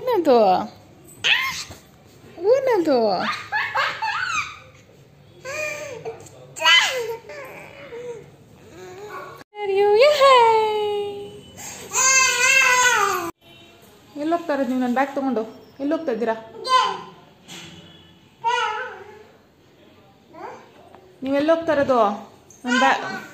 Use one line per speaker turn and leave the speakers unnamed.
ಏನದು ಏನದು ಎಲ್ಲಿ ಹೋಗ್ತಾ ಇರೋದು ನೀವು? ನನ್ನ ಬ್ಯಾಗ್ ತೊಗೊಂಡು ಎಲ್ಲಿ ಹೋಗ್ತಾ ಇದ್ದೀರಾ? ನೀವೆಲ್ಲಿ ಹೋಗ್ತಾ ಇರೋದು? ನನ್ನ ಬ್ಯಾಗ್